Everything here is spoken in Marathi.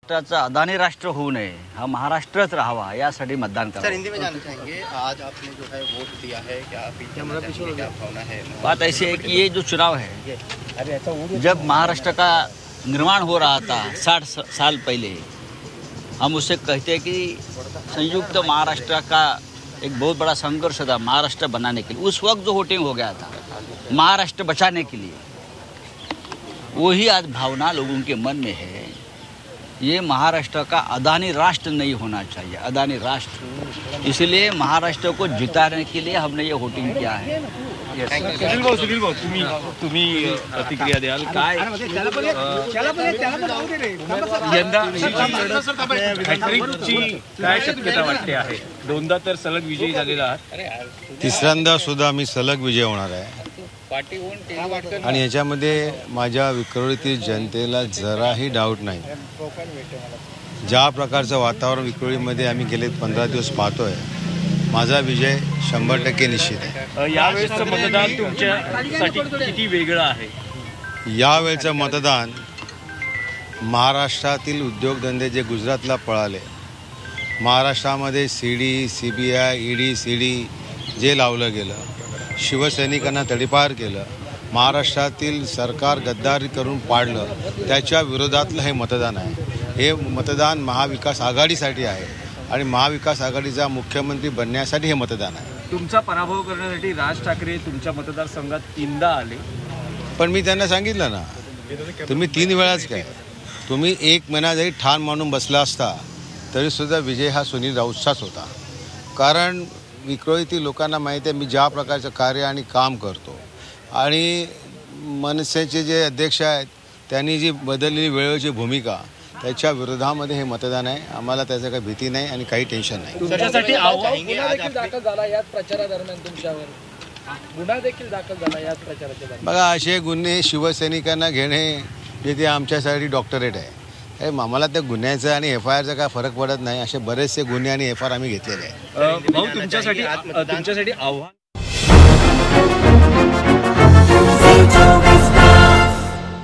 महाराष्ट्राचा अदानी राष्ट्र होऊ नये, हा महाराष्ट्रच राहावा यासाठी मतदान करा। सर हिंदी में जानना चाहेंगे, आज आपने जो है वोट दिया है, क्या क्या भावना है? बात ऐसी है कि ये जो चुनाव है, जब महाराष्ट्र का निर्माण हो रहा था 60 साल पहले, हम उससे कहते हैं कि संयुक्त महाराष्ट्र का एक बहुत बड़ा संघर्ष था महाराष्ट्र बनाने के लिए। उस वक्त जो वोटिंग हो गया था महाराष्ट्र बचाने के लिए, वही आज भावना लोगों के मन में है। ये महाराष्ट्र का अदानी राष्ट्र नहीं होना चाहिए, अदानी राष्ट्र। इसलिए महाराष्ट्र को जिताने के लिए हमने ये वोटिंग किया है। सुनील भाऊ तुम्ही प्रतिक्रिया द्याल काय? यंदा हॅट्रिकची काय शक्यता वाटते आहे? दोनदा तर सलग विजयी झालेला आहात, तिसऱ्यांदा सुद्धा मी सलग विजय होणार आहे आणि याच्यामध्ये माझ्या विक्रोळीतील जनतेला जराही डाऊट नाही। ज्या प्रकारचं वातावरण विक्रोळीमध्ये आम्ही गेले 15 दिवस पाहतोय, माझा विजय 100% निश्चित आहे। यावेळेचं मतदान तुमच्यासाठी किती वेगळं आहे? यावेळेचं मतदान महाराष्ट्रातील उद्योगधंदे जे गुजरातला पळाले, महाराष्ट्रामध्ये सीडी CBI ED CD जे लावलं गेलं, शिवसैनिकांना तडीपार केलं, महाराष्ट्रातील सरकार गद्दारी करून पाडलं, त्याच्या विरोधातलं हे मतदान आहे। हे मतदान महाविकास आघाडीसाठी आहे आणि महाविकास आघाडीचा मुख्यमंत्री बनण्यासाठी हे मतदान आहे। तुमचा पराभव करण्यासाठी राज ठाकरे तुमच्या मतदारसंघात 3दा आले, पण मी त्यांना सांगितलं ना, तुम्ही 3 वेळाच काय, तुम्ही 1 महिना जरी ठाण मानून बसला असता तरीसुद्धा विजय हा सुनील राऊतचाच होता। कारण विक्रोळीतील लोकांना माहिती आहे मी ज्या प्रकारचं कार्य आणि काम करतो, आणि मनसेचे जे अध्यक्ष आहेत त्यांनी जी बदललेली वेळेची भूमिका, त्याच्या विरोधामध्ये हे मतदान आहे। आम्हाला त्याचं काही भीती नाही आणि काही टेन्शन नाही। तुमच्यासाठी दाखल झाला याच प्रचारादरम्यान, तुमच्यावर गुन्हा देखील दाखल झाला याच प्रचाराच्या दरम्यान। बघा, असे गुन्हे शिवसैनिकांना घेणे हे ते आमच्यासाठी डॉक्टरेट आहे। आम्हाला त्या गुन्ह्याचं आणि FIRचा काय फरक पडत नाही। असे बरेचसे गुन्हे आणि FIR आम्ही घेतलेले आहे। भाऊ तुमच्यासाठी आव्हान